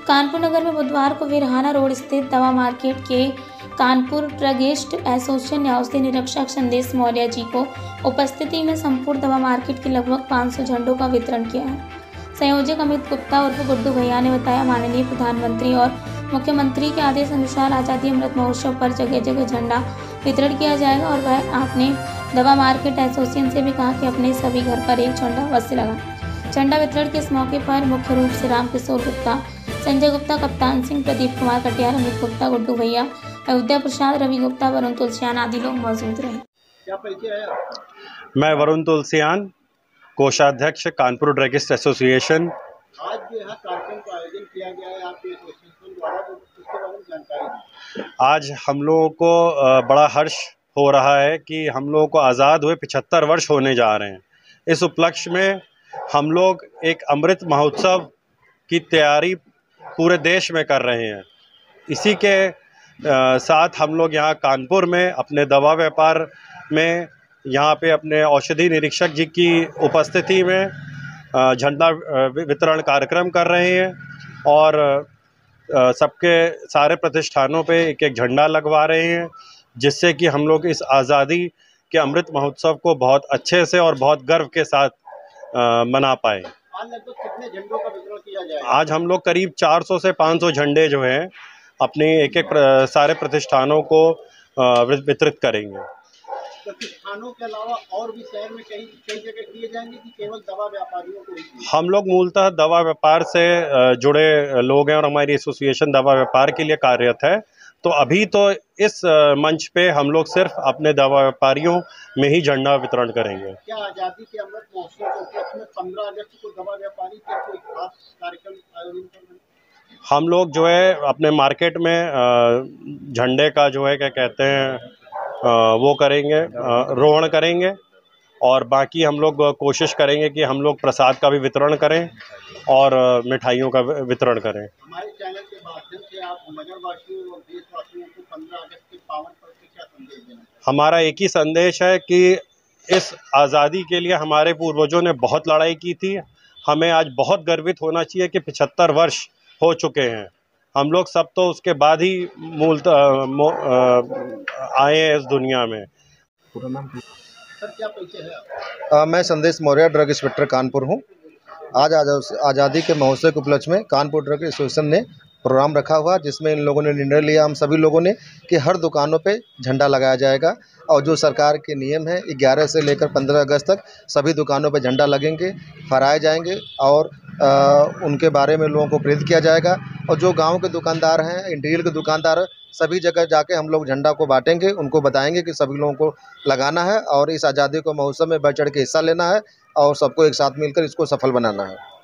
कानपुर नगर में बुधवार को वीरहाना रोड स्थित दवा मार्केट के कानपुर ड्रगिस्ट एसोसिएशन ने औषधि निरीक्षक संदेश मौर्य जी को उपस्थिति में संपूर्ण दवा मार्केट के लगभग 500 झंडों का वितरण किया है। संयोजक अमित गुप्ता उर्फ गुड्डू भैया ने बताया, माननीय प्रधानमंत्री और मुख्यमंत्री के आदेश अनुसार आज़ादी अमृत महोत्सव पर जगह जगह झंडा वितरण किया जाएगा और वह आपने दवा मार्केट एसोसिएशन से भी कहा कि अपने सभी घर पर एक झंडा अवश्य लगाएं। झंडा वितरण के इस मौके पर मुख्य रूप से रामकिशोर गुप्ता, संजय गुप्ता, कप्तान सिंह, प्रदीप कुमार कटियार, अमित गुप्ता, गुड्डू भैया, अयोध्या प्रसाद, रवि गुप्ता, वरुण तुलसियान आदि लोग मौजूद रहे। क्या परिचय है आपका? मैं वरुण तुलसियान, कोषाध्यक्ष कानपुर ड्रगिस्ट एसोसिएशन। आज जो है कार्यक्रम का आयोजन किया गया है आपके एसोसिएशन द्वारा, तो इसके बारे में जानकारी दें। आज हम लोगों को बड़ा हर्ष हो रहा है कि हम लोगों को आज़ाद हुए 75 वर्ष होने जा रहे हैं। इस उपलक्ष्य में हम लोग एक अमृत महोत्सव की तैयारी पूरे देश में कर रहे हैं। इसी के साथ हम लोग यहाँ कानपुर में अपने दवा व्यापार में यहाँ पे अपने औषधि निरीक्षक जी की उपस्थिति में झंडा वितरण कार्यक्रम कर रहे हैं और सबके सारे प्रतिष्ठानों पे एक एक झंडा लगवा रहे हैं, जिससे कि हम लोग इस आज़ादी के अमृत महोत्सव को बहुत अच्छे से और बहुत गर्व के साथ मना पाए। आज लगभग कितने झंडों का वितरण किया जाएगा? आज हम लोग करीब 400 से 500 झंडे जो हैं अपने एक एक सारे प्रतिष्ठानों को वितरित करेंगे। प्रतिष्ठानों के अलावा और भी शहर में कई जगह किए जाएंगे कि केवल दवा व्यापारियों को ही? हम लोग मूलतः दवा व्यापार से जुड़े लोग हैं और हमारी एसोसिएशन दवा व्यापार के लिए कार्यरत है। तो अभी तो इस मंच पे हम लोग सिर्फ अपने दवा व्यापारियों में ही झंडा वितरण करेंगे। क्या आज़ादी के अमृत महोत्सव के उपलक्ष्य में 15 अगस्त को दवा व्यापारी के कोई खास कार्यक्रम आयोजन कर रहे हैं? हम लोग जो है अपने मार्केट में झंडे का जो है क्या कहते हैं वो करेंगे, रोहण करेंगे और बाकी हम लोग कोशिश करेंगे कि हम लोग प्रसाद का भी वितरण करें और मिठाइयों का वितरण करें। हमारे चैनल के माध्यम से आप नगरवासियों और देशवासियों को 15 अगस्त के पावन पर्व पे क्या संदेश देना? हमारा एक ही संदेश है कि इस आज़ादी के लिए हमारे पूर्वजों ने बहुत लड़ाई की थी। हमें आज बहुत गर्वित होना चाहिए कि 75 वर्ष हो चुके हैं। हम लोग सब तो उसके बाद ही आए हैं इस दुनिया में। सर, क्या परिचय है आपका? मैं संदेश मौर्य, ड्रग इंस्पेक्टर कानपुर हूँ। आज आज़ादी के महोत्सव के उपलक्ष्य में कानपुर ड्रग एसोसिएशन ने प्रोग्राम रखा हुआ, जिसमें इन लोगों ने निर्णय लिया, हम सभी लोगों ने, कि हर दुकानों पे झंडा लगाया जाएगा और जो सरकार के नियम है 11 से लेकर 15 अगस्त तक सभी दुकानों पे झंडा लगेंगे, फहराए जाएंगे और उनके बारे में लोगों को प्रेरित किया जाएगा। और जो गांव के दुकानदार हैं, इंटीरियर के दुकानदार, सभी जगह जाके हम लोग झंडा को बांटेंगे, उनको बताएंगे कि सभी लोगों को लगाना है और इस आज़ादी को महोत्सव में बढ़ चढ़ के हिस्सा लेना है और सबको एक साथ मिलकर इसको सफल बनाना है।